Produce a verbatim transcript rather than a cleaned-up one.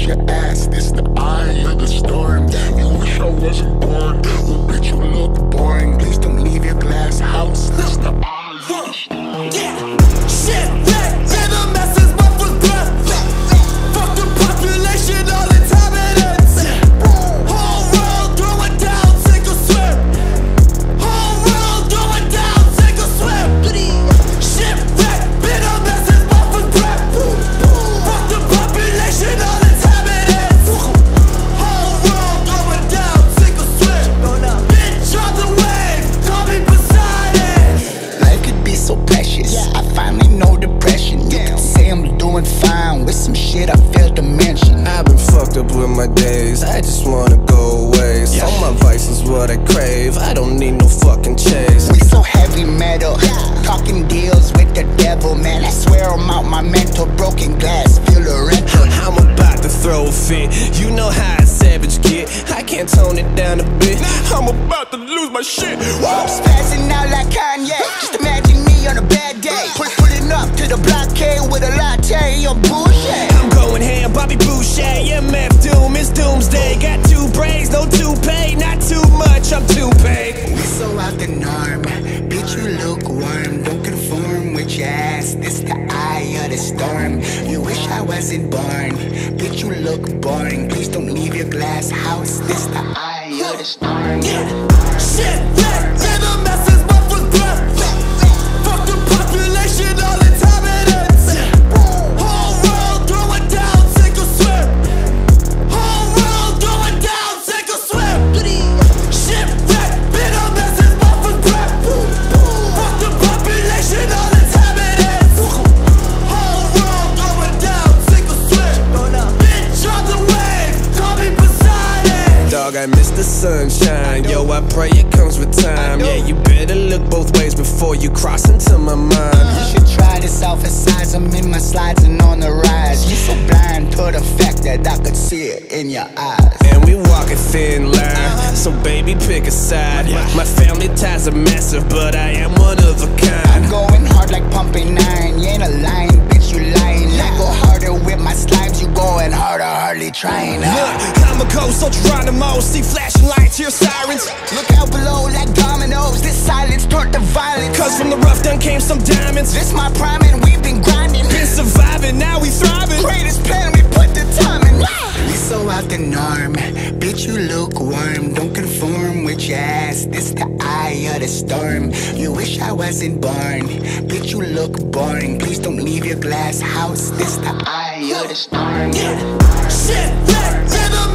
wish you asked, this the eye of the storm. You wish I wasn't born, well bitch you look boring. Please don't leave your glass house, this the eye of the storm. Yeah, shipwreck, yeah, the masses buff with breath. Fuck the population, all inhabitants. Whole world going down, sink or swim. Whole world going down, sink or swim. Shipwreck, been a masses buff with breath. Fuck the population, all inhabitants. Whole world going down, sink or swim. Bitch on the wave, call me Poseidon. Life could be so precious, I finally know depression. You can say I'm doing fine with some shit I failed to mention. I've been fucked up with my days, I just wanna go away. So my vice is what I crave, I don't need no fucking chase. We so heavy metal, talking deals with the devil. Man, I swear I'm out my mental. Broken glass, feel the rental. I'm about to throw a fit, you know how a savage get. I can't tone it down a bit, I'm about to lose my shit. I'm spazzing out like Kanye, just imagine me on a bad day. Put, pulling up to the blockade with a latte on bullshit. I'm going ham, Bobby Boucher, M F Doom, it's doomsday. Got two braids, no toupee, not too much, I'm too paid. We so out the norm, bitch you lukewarm. Don't conform with your ass, this the eye of the storm. You wish I wasn't born, bitch you look boring. Please don't leave your glass house, this the eye of the storm. Yeah, shipwreck, yeah, the masses buff with breath. Fuck the population, all inhabitants. Whole world going down, sink or swim. Whole world going down, sink or swim. Shipwreck, been a masses buff with breath. Fuck the population, all inhabitants. Whole world going down, sink or swim. Bitch on the wave, call me Poseidon. Dog, I miss the sunshine, yo, I pray it comes with time. Yeah, you better look both ways before you cross into my mind. You should try this out for size. I'm in my slides and on the rise. You're so blind to the fact that I could see it in your eyes. And we walk a thin line, so baby pick a side. My family ties are massive, but I am one of a kind. I'm going hard like pumping nine. You ain't a lying, bitch, you lying. I go harder with my slimes. You going harder, hardly trying. Look, I'm a ghost, so Geronimo. See flashing lights, hear sirens. Look out below like dominoes. This silence turned to violence. Cause from the rough done came some diamonds. This my prime and we've been grinding. Been surviving, now we thriving. Greatest plan, we put the time in. We so out the norm, bitch you lukewarm. Don't conform with your ass, this the eye of the storm. You wish I wasn't born, bitch you look boring. Please don't leave your glass house, this the eye of the storm. Yeah, shipwreck, yeah, the